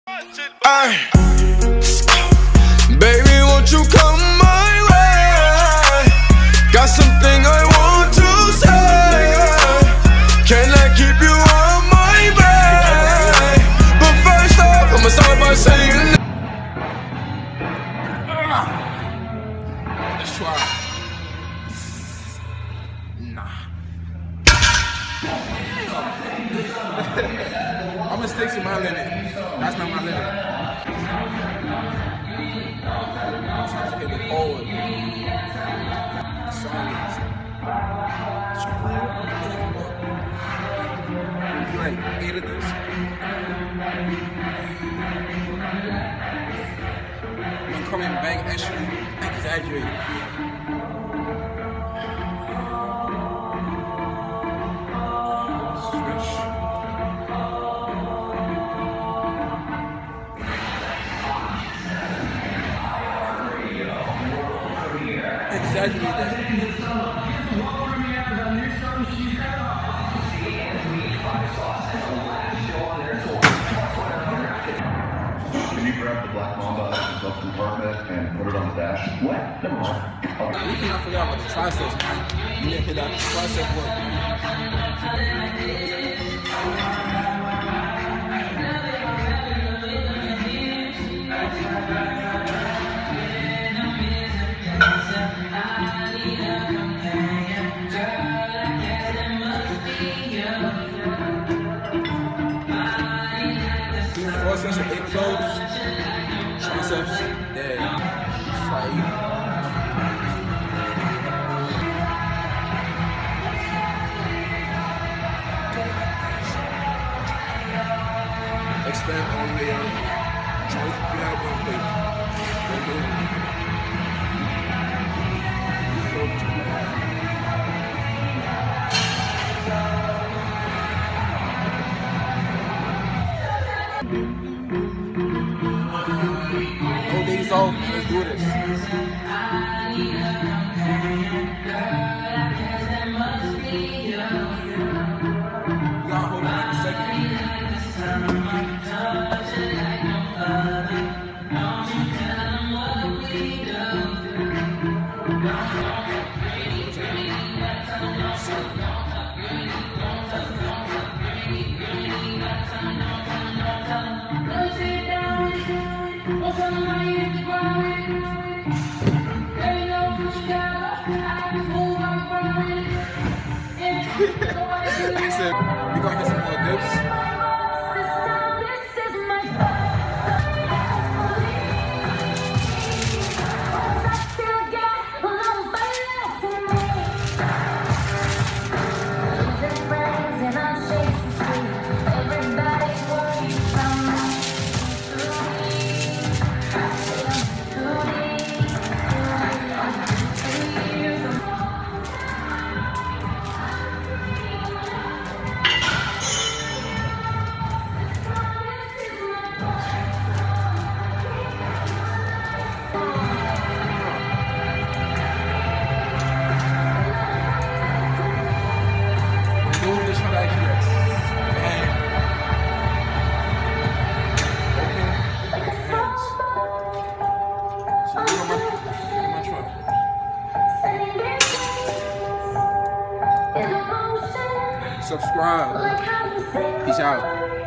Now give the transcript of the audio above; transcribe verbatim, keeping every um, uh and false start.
Ay, baby, won't you come my way? Got something I want to say. Can I keep you on my way? But first off, I'ma start by saying Let's try. Nah. I'm gonna stick to my limit. That's not my limit. I'm trying to hit the forward. Silence. Like eight of this. I'm coming back actually exaggerating. Exaggerate that. Can you grab the black mamba out of the glove compartment and put it on the dash? What? Never mind. Okay. We cannot forget about the triceps, man. You didn't hit that tricep work. Four sets of eight of those triceps, then try eight. Expand all the way up. Try to get out of one place. Then do it. No days off, let's do this. You gotta hold it in a second. I said, we gonna hit some more dips. Subscribe. Peace out.